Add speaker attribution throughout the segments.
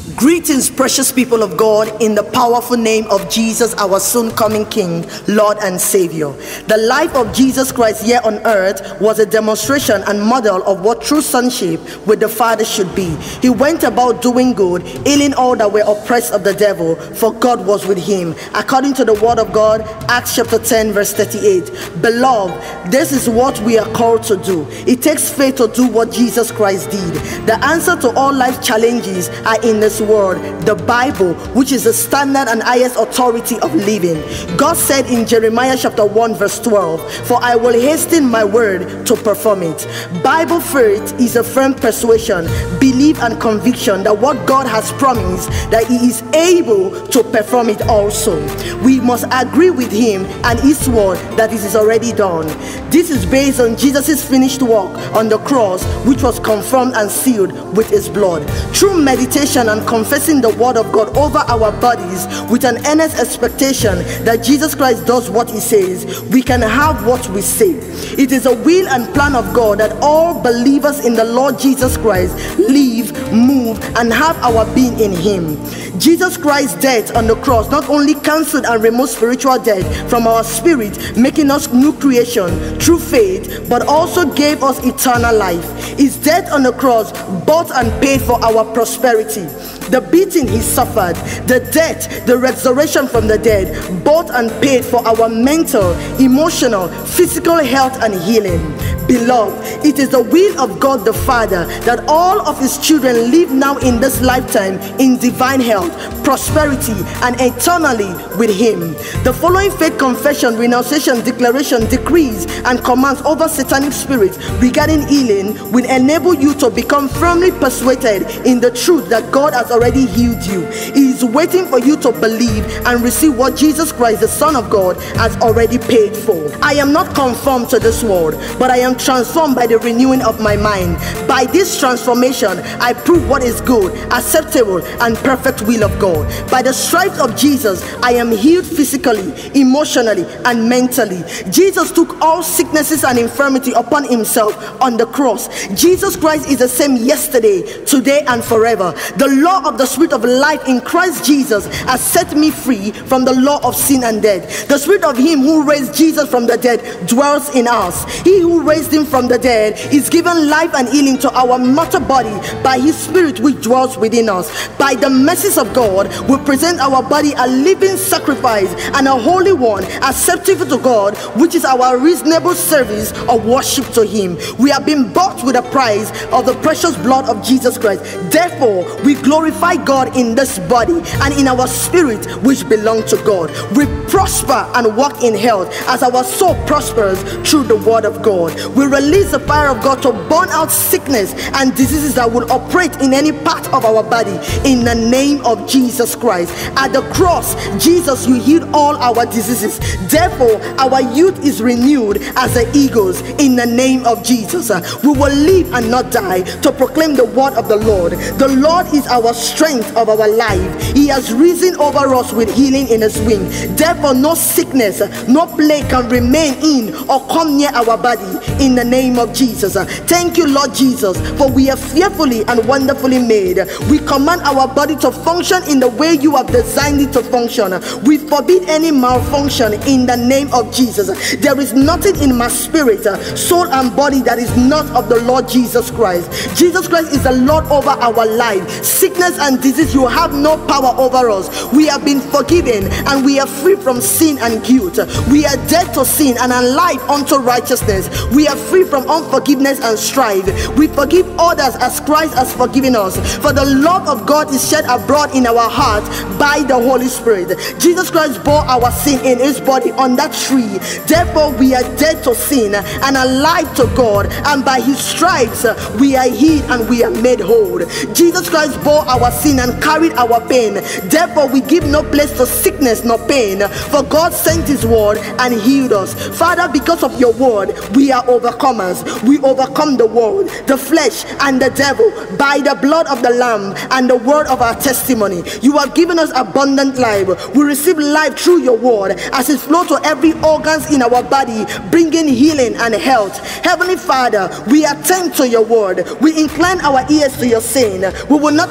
Speaker 1: Greetings, precious people of God, in the powerful name of Jesus, our soon coming King, Lord and Savior. The life of Jesus Christ here on earth was a demonstration and model of what true sonship with the Father should be. He went about doing good, healing all that were oppressed of the devil, for God was with him. According to the word of God, Acts chapter 10 verse 38. Beloved, this is what we are called to do. It takes faith to do what Jesus Christ did. The answer to all life challenges are in this word, the Bible, which is the standard and highest authority of living. God said in Jeremiah chapter 1 verse 12, "For I will hasten my word to perform it." Bible faith is a firm persuasion, belief and conviction that what God has promised, that he is able to perform it also. We must agree with him and his word that it is already done. This is based on Jesus' finished work on the cross, which was confirmed and sealed with his blood. Through meditation and confessing the word of God over our bodies with an earnest expectation that Jesus Christ does what he says, we can have what we say. It is a will and plan of God that all believers in the Lord Jesus Christ live, move, and have our being in him. Jesus Christ's death on the cross not only cancelled and removed spiritual death from our spirit, making us new creation through faith, but also gave us eternal life. His death on the cross bought and paid for our prosperity. The beating he suffered, the death, the resurrection from the dead, bought and paid for our mental, emotional, physical health and healing. Beloved, it is the will of God the Father that all of his children live now in this lifetime in divine health, prosperity, and eternally with him. The following faith confession, renunciation, declaration, decrees, and commands over satanic spirits regarding healing will enable you to become firmly persuaded in the truth that God has already healed you. He is waiting for you to believe and receive what Jesus Christ, the Son of God, has already paid for. I am not conformed to this world, but I am transformed by the renewing of my mind. By this transformation, I prove what is good, acceptable, and perfect will of God. By the stripes of Jesus, I am healed physically, emotionally, and mentally. Jesus took all sicknesses and infirmity upon himself on the cross. Jesus Christ is the same yesterday, today, and forever. The law of the Spirit of life in Christ Jesus has set me free from the law of sin and death. The Spirit of him who raised Jesus from the dead dwells in us. He who raised him from the dead is given life and healing to our mortal body by his Spirit which dwells within us. By the mercies of God, we present our body a living sacrifice and a holy one, acceptable to God, which is our reasonable service of worship to him. We have been bought with a price of the precious blood of Jesus Christ. Therefore, we glorify God in this body and in our spirit which belong to God. We prosper and walk in health as our soul prospers through the word of God. We release the fire of God to burn out sickness and diseases that will operate in any part of our body in the name of Jesus Christ. At the cross, Jesus, you healed all our diseases. Therefore, our youth is renewed as the eagles in the name of Jesus. We will live and not die to proclaim the word of the Lord. The Lord is our strength of our life. He has risen over us with healing in his wing. Therefore, no sickness, no plague can remain in or come near our body in the name of Jesus. Thank you, Lord Jesus, for we are fearfully and wonderfully made. We command our body to function in the way you have designed it to function. We forbid any malfunction in the name of Jesus. There is nothing in my spirit, soul, and body that is not of the Lord Jesus Christ. Jesus Christ is the Lord over our life. Sickness and disease, you have no power over us. We have been forgiven and we are free from sin and guilt. We are dead to sin and alive unto righteousness. We are free from unforgiveness and strife. We forgive others as Christ has forgiven us. For the love of God is shed abroad in our hearts by the Holy Spirit. Jesus Christ bore our sin in his body on that tree. Therefore, we are dead to sin and alive to God, and by his stripes we are healed and we are made whole. Jesus Christ bore our sin and carried our pain. Therefore, we give no place to sickness nor pain, for God sent his word and healed us. Father, because of your word, we are overcomers. We overcome the world, the flesh, and the devil by the blood of the Lamb and the word of our testimony. You have given us abundant life. We receive life through your word as it flows to every organs in our body, bringing healing and health. Heavenly Father, we attend to your word. We incline our ears to your saying. We will not let them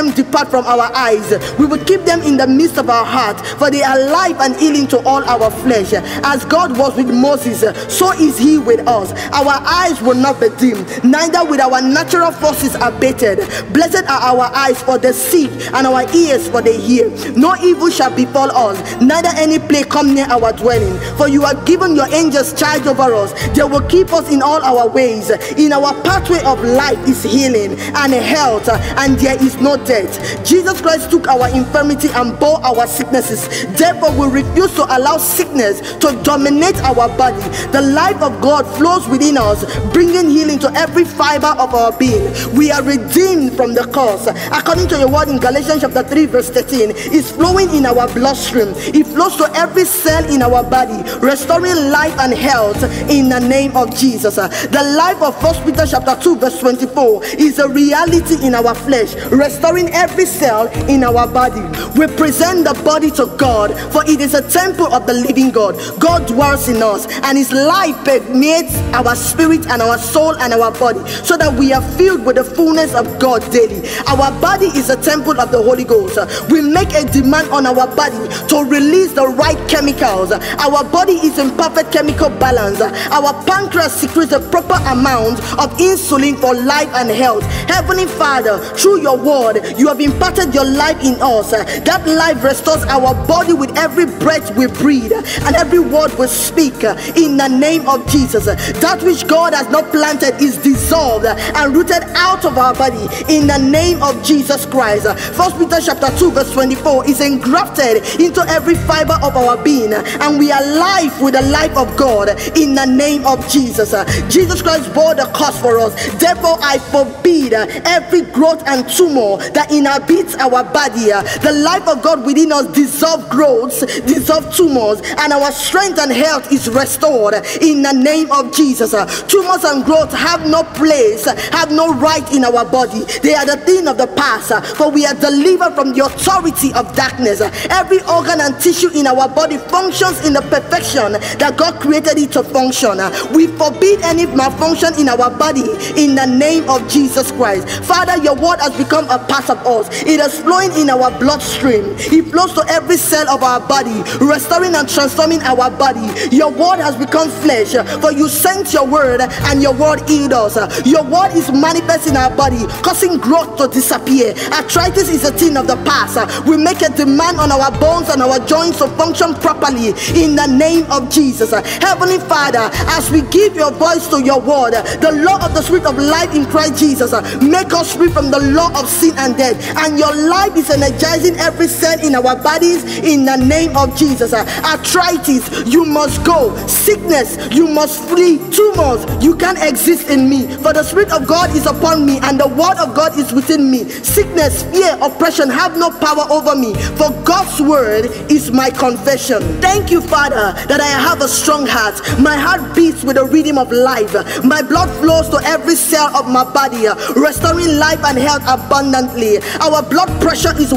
Speaker 1: them depart from our eyes. We will keep them in the midst of our heart, for they are life and healing to all our flesh. As God was with Moses, so is he with us. Our eyes will not be dim, neither will our natural forces abated. Blessed are our eyes, for they see, and our ears, for they hear. No evil shall befall us, neither any plague come near our dwelling. For you have given your angels charge over us. They will keep us in all our ways. In our pathway of life is healing and health, and there is no death. Jesus Christ took our infirmity and bore our sicknesses. Therefore we refuse to allow sickness to dominate our body. The life of God flows within us, bringing healing to every fiber of our being. We are redeemed from the curse. According to your word in Galatians chapter 3 verse 13, it's flowing in our bloodstream. It flows to every cell in our body, restoring life and health in the name of Jesus. The life of 1 Peter chapter 2 verse 24 is a reality in our flesh, restoring every cell in our body. We present the body to God, for it is a temple of the living God. God dwells in us, and his life permeates our spirit and our soul and our body, so that we are filled with the fullness of God daily. Our body is a temple of the Holy Ghost. We make a demand on our body to release the right chemicals. Our body is in perfect chemical balance. Our pancreas secretes the proper amount of insulin for life and health. Heavenly Father, through your word, you have imparted your life in us. That life restores our body with every breath we breathe and every word we speak in the name of Jesus. That which God has not planted is dissolved and rooted out of our body in the name of Jesus Christ. 1 Peter chapter 2 verse 24 is engrafted into every fiber of our being, and we are life with the life of God in the name of Jesus. Jesus Christ bore the cost for us. Therefore I forbid every growth and tumor that inhabits our body. The life of God within us dissolve growths, dissolve tumors, and our strength and health is restored in the name of Jesus. Tumors and growth have no place, have no right in our body. They are the thing of the past, for we are delivered from the authority of darkness. Every organ and tissue in our body functions in the perfection that God created it to function. We forbid any malfunction in our body in the name of Jesus Christ. Father, your word has become a part of us. It is flowing in our bloodstream. It flows to every cell of our body, restoring and transforming our body. Your word has become flesh, for you sent your word and your word healed us. Your word is manifest in our body, causing growth to disappear. Arthritis is a thing of the past. We make a demand on our bones and our joints to function properly in the name of Jesus. Heavenly Father, as we give your voice to your word, the law of the Spirit of life in Christ Jesus, make us free from the law of sin and death, and your life is energizing every cell in our bodies in the name of Jesus. Arthritis, you must go. Sickness, you must flee. Tumors, you can't exist in me, for the Spirit of God is upon me and the word of God is within me. Sickness, fear, oppression have no power over me, for God's word is my confession. Thank you, Father, that I have a strong heart. My heart beats with the rhythm of life. My blood flows to every cell of my body, restoring life and health abundantly. Our blood pressure is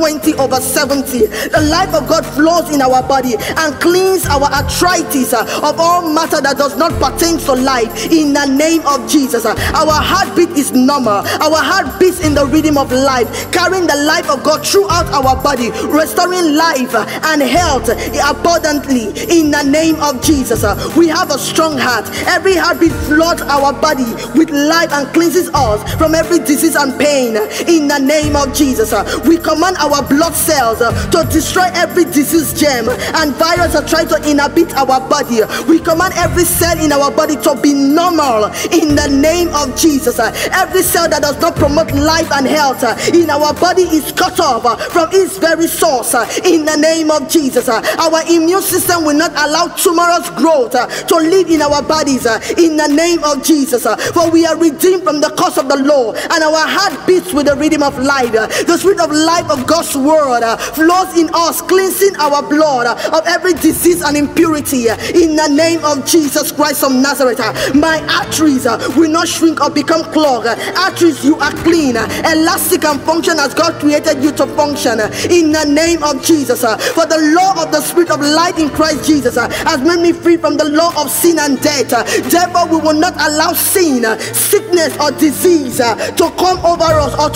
Speaker 1: 120/70. The life of God flows in our body and cleans our arthritis of all matter that does not pertain to life in the name of Jesus. Our heartbeat is normal. Our heart beats in the rhythm of life, carrying the life of God throughout our body, restoring life and health abundantly in the name of Jesus. We have a strong heart. Every heartbeat floods our body with life and cleanses us from every disease and pain in the name of Jesus. We command our blood cells to destroy every disease germ and virus that try to inhabit our body. We command every cell in our body to be normal in the name of Jesus. Every cell that does not promote life and health in our body is cut off from its very source in the name of Jesus. Our immune system will not allow tumorous growth to live in our bodies in the name of Jesus. For we are redeemed from the curse of the law, and our heart beats with the rhythm of life. The Spirit of life of God's word flows in us, cleansing our blood of every disease and impurity in the name of Jesus Christ of Nazareth. My arteries will not shrink or become clogged. Arteries, you are clean, elastic, and function as God created you to function in the name of Jesus. For the law of the Spirit of life in Christ Jesus has made me free from the law of sin and death. Therefore we will not allow sin, sickness, or disease to come over us or to lord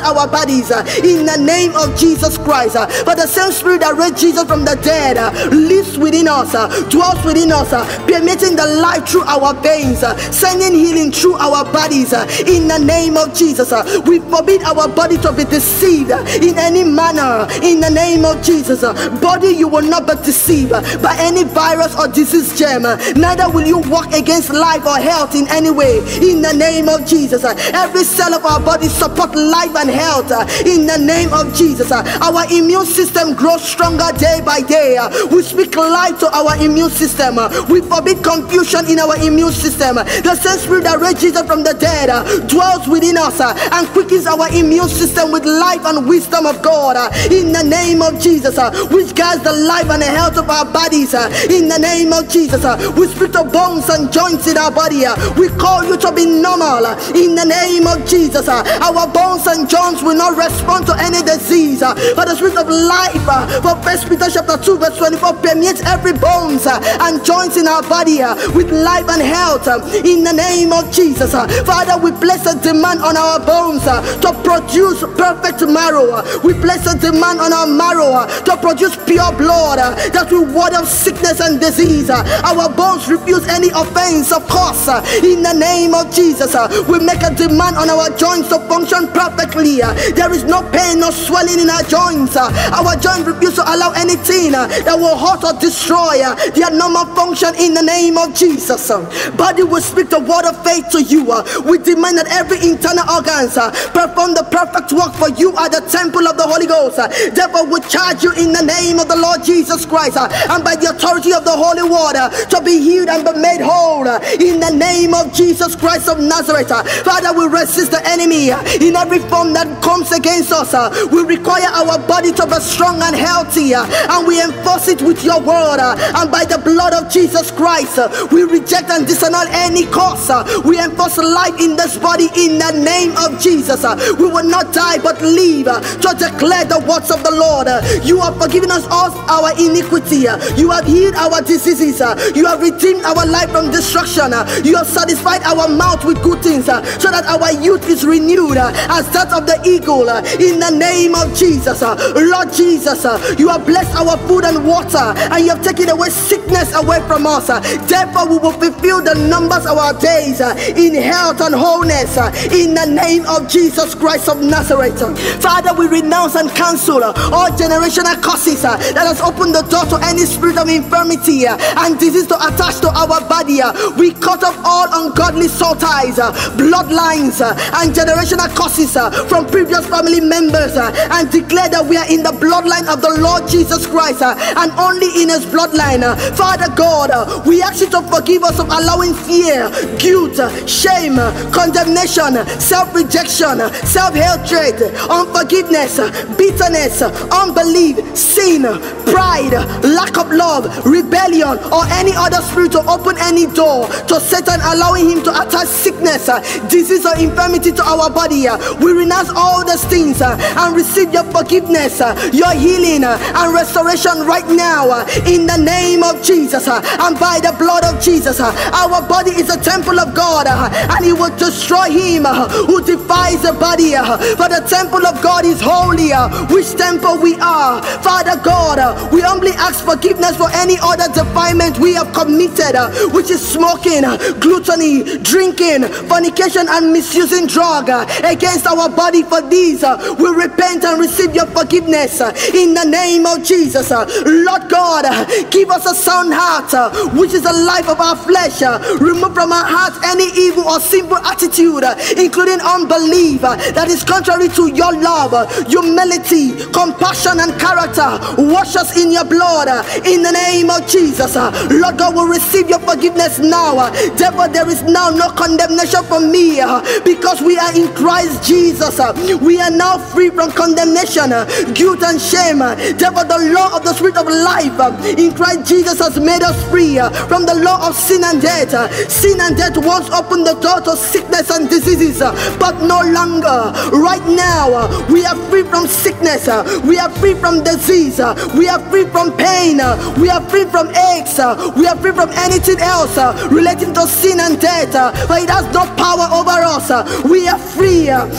Speaker 1: our bodies in the name of Jesus Christ. For the same Spirit that raised Jesus from the dead lives within us, dwells within us, permitting the life through our veins, sending healing through our bodies in the name of Jesus. We forbid our body to be deceived in any manner in the name of Jesus. Body, you will not be deceived by any virus or disease germ, neither will you walk against life or health in any way in the name of Jesus. Every cell of our body support life and health in the name of Jesus. Our immune system grows stronger day by day. We speak life to our immune system. We forbid confusion in our immune system. The same Spirit that raised Jesus from the dead dwells within us and quickens our immune system with life and wisdom of God in the name of Jesus, which guides the life and the health of our bodies in the name of Jesus. We speak to bones and joints in our body. We call you to be normal in the name of Jesus. Our bones and joints will not respond to any disease, but the Spirit of life for 1 Peter chapter 2 verse 24 permeates every bones and joints in our body with life and health in the name of Jesus. Father, we place a demand on our bones to produce perfect marrow. We place a demand on our marrow to produce pure blood that will ward off sickness and disease. Our bones refuse any offense, of course, in the name of Jesus. We make a demand on our joints to function perfectly. There is no pain, no swelling in our joints. Our joints refuse to allow anything that will hurt or destroy their normal function in the name of Jesus. Body, will speak the word of faith to you. We demand that every internal organs perform the perfect work, for you are the temple of the Holy Ghost. Therefore, we charge you in the name of the Lord Jesus Christ and by the authority of the Holy Word to be healed and be made whole in the name of Jesus Christ of Nazareth. Father, we resist the enemy in every form that comes against us. We require our body to be strong and healthy, and we enforce it with your word, and by the blood of Jesus Christ we reject and disannul any cause. We enforce life in this body in the name of Jesus. We will not die but live to declare the words of the Lord. You have forgiven us all our iniquity. You have healed our diseases. You have redeemed our life from destruction. You have satisfied our mouth with good things, so that our youth is renewed as that of the eagle in the name of Jesus. Lord Jesus, you have blessed our food and water, and you have taken away sickness away from us. Therefore we will fulfill the numbers of our days in health and wholeness in the name of Jesus Christ of Nazareth. Father, we renounce and cancel all generational curses that has opened the door to any spirit of infirmity and disease to attach to our body. We cut off all ungodly soul ties, bloodlines, and generational curses from previous family members, and declare that we are in the bloodline of the Lord Jesus Christ, and only in his bloodline. Father God, we ask you to forgive us of allowing fear, guilt, shame, condemnation, self-rejection, self-hatred, unforgiveness, bitterness, unbelief, sin, pride, lack of love, rebellion, or any other spirit to open any door to Satan, allowing him to attach sickness, disease, or infirmity to our body. We renounce all these things and receive your forgiveness, your healing, and restoration right now in the name of Jesus, and by the blood of Jesus. Our body is a temple of God, and he will destroy him who defies the body. For the temple of God is holy, which temple we are. Father God, we humbly ask forgiveness for any other defilement we have committed, which is smoking, gluttony, drinking, fornication, and misusing drug against our body. For these we repent and receive your forgiveness in the name of Jesus. Lord God, give us a sound heart, which is the life of our flesh. Remove from our hearts any evil or sinful attitude, including unbelief that is contrary to your love, humility, compassion, and character. Wash us in your blood in the name of Jesus. Lord God, will receive your forgiveness now. Therefore there is now no condemnation for me, because we are in Christ Jesus. We are now free from condemnation, guilt, and shame. Therefore the law of the Spirit of life in Christ Jesus has made us free from the law of sin and death. Sin and death once opened the door to sickness and diseases, but no longer. Right now we are free from sickness, we are free from disease, we are free from pain, we are free from aches, we are free from anything else relating to sin and death, but it has no power over us. We are free. We boldly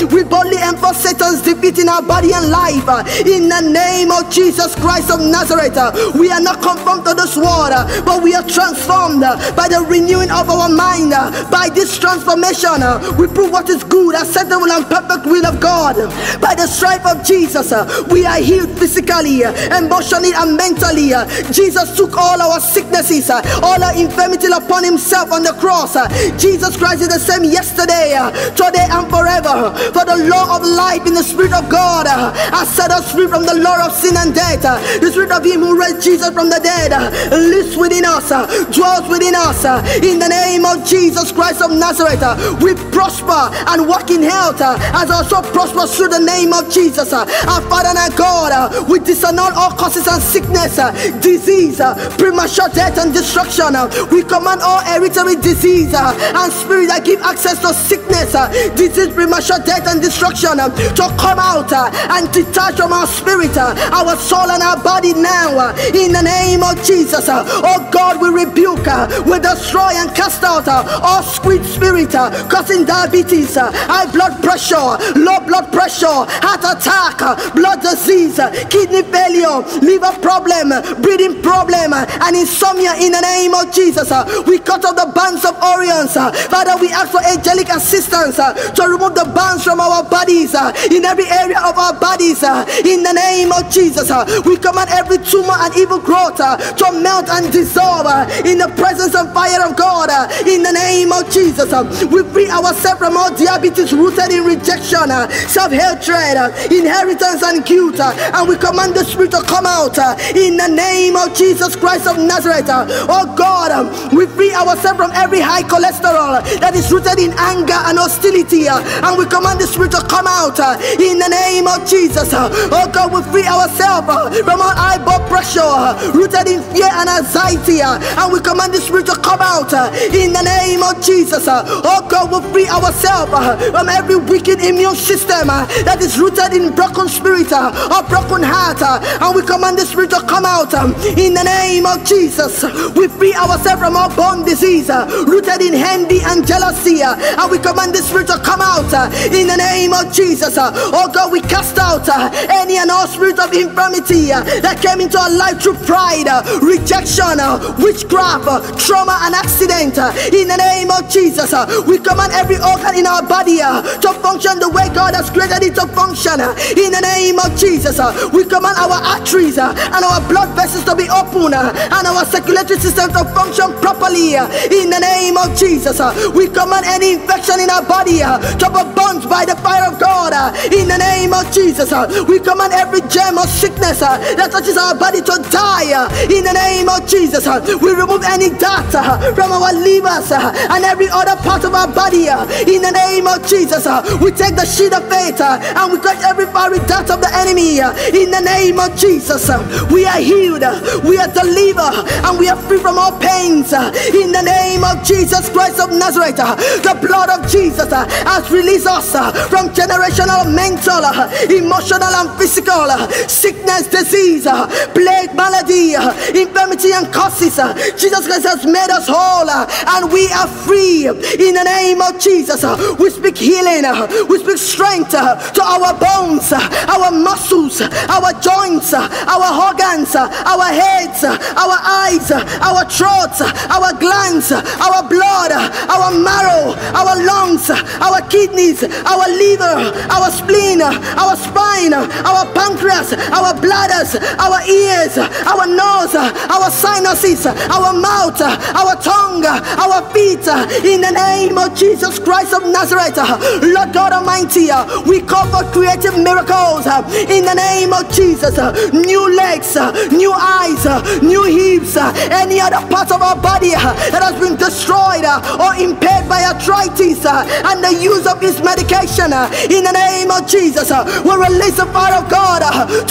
Speaker 1: boldly enforce Satan's defeat in our body and life. In the name of Jesus Christ of Nazareth, we are not conformed to this world, but we are transformed by the renewing of our mind. By this transformation, we prove what is good, acceptable, and perfect will of God. By the stripe of Jesus, we are healed physically, emotionally, and mentally. Jesus took all our sicknesses, all our infirmity upon himself on the cross. Jesus Christ is the same yesterday, today, and forever. For the law of life in the Spirit of God has set us free from the law of sin and death. The Spirit of him who raised Jesus from the dead lives within us, dwells within us. In the name of Jesus Christ of Nazareth, we prosper and walk in health as also prosper through the name of Jesus. Our Father and our God, we disannul all causes and sickness, disease, premature death and destruction. We command all hereditary disease and spirit that give access to sickness, disease, premature death and destruction to come out and detach from our spirit, our soul and our body now. In the name of Jesus, oh God, we rebuke, we destroy and cast out all sweet spirit causing diabetes, high blood pressure, low blood pressure, heart attack, blood disease, kidney failure, liver problem, breathing problem, and insomnia. In the name of Jesus, we cut off the bands of Orions. Father, we ask for angelic assistance to remove the bands from our bodies, in every area of our bodies. In the name of Jesus, we command every tumor and evil growth to melt and dissolve in the presence and fire of God. In the name of Jesus, we free ourselves from all diabetes rooted in rejection, self-hatred, inheritance, and guilt, and we command the spirit to come out in the name of Jesus Christ of Nazareth. Oh God, we free ourselves from every high cholesterol that is rooted in anger and hostility, and we command the spirit to come out in the name of Jesus. Oh God, we free ourselves from all high blood pressure rooted in fear and anxiety, and we command the spirit to come out in the name of Jesus. Oh God, we free ourselves from every wicked immune system that is rooted in broken spirit or broken heart, and we command the spirit to come out in the name of Jesus. We free ourselves from all bone disease rooted in envy and jealousy, and we command the spirit to come out in the name of Jesus. Oh God, we cast out any and all spirit of infirmity that came into our life through pride, rejection, witchcraft, trauma, and accident. In the name of Jesus, we command every organ in our body to function the way God has created it to function. In the name of Jesus, we command our arteries and our blood vessels to be open and our circulatory system to function properly. In the name of Jesus, we command any infection in our body to be burnt by the fire of God. In the name of Jesus, we command every germ or sickness that touches our body to die. In the name of Jesus, we remove any dirt from our livers and every other part of our body. In the name of Jesus, we take the shield of faith and we cut every fiery dart of the enemy. In the name of Jesus, we are healed, we are delivered, and we are free from all pains. In the name of Jesus Christ of Nazareth, the blood of Jesus has released us from generational, mental, emotional, and physical sickness, disease, plague, malady, infirmity, and curses. Jesus Christ has made us whole, and we are free. In the name of Jesus, we speak healing, we speak strength to our bones, our muscles, our joints, our organs, our heads, our eyes, our throats, our glands, our blood, our marrow, our lungs, our kidneys, our liver, our spleen, our spine, our pancreas, our bladders, our ears, our nose, our sinuses, our mouth, our tongue, our feet. In the name of Jesus Christ of Nazareth, Lord God Almighty, we call for creative miracles. In the name of Jesus, new legs, new eyes, new hips, any other part of our body that has been destroyed or impaired by arthritis and the use of this medication. In the name of Jesus, we release the fire of God to burn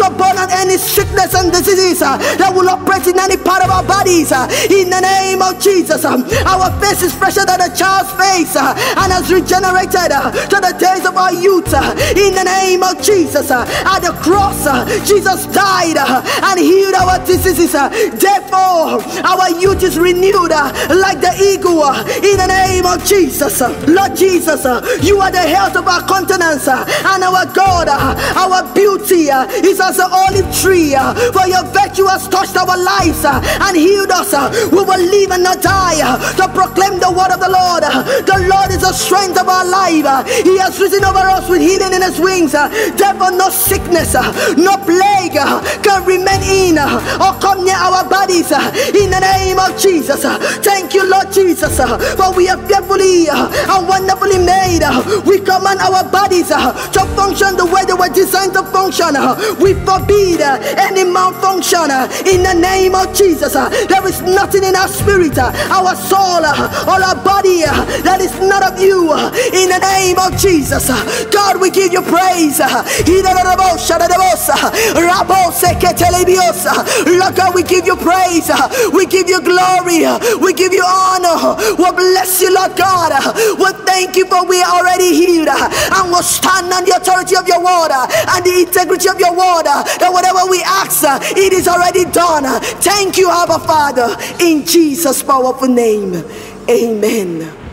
Speaker 1: command any sickness and diseases that will operate in any part of our bodies in the name of Jesus. Our face is fresher than a child's face and has regenerated to the days of our youth in the name of Jesus. At the cross, Jesus died and healed our diseases. Therefore, our youth is renewed like the eagle in the name of Jesus. Lord Jesus, you are the health of our countenance and our God. Our beauty is as an olive tree, for your virtue has touched our lives and healed us. We will live and not die to proclaim the word of the Lord. The Lord is the strength of our life. He has risen over us with healing in his wings. Therefore no sickness, no plague can remain in or come near our bodies in the name of Jesus. Thank you, Lord Jesus, for we are fearfully and wonderfully made. We command our bodies to function the way they were designed to function. We forbid any malfunction in the name of Jesus. There is nothing in our spirit, our soul, or our body that is not of you in the name of Jesus. God, we give you praise. Lord God, we give you praise. We give you glory. We give you honor. We bless you, Lord God. We thank you for we are already healed, and we'll stand on the authority of your word and the integrity of your word, that whatever we ask, it is already done. Thank you, Abba Father, in Jesus' powerful name. Amen.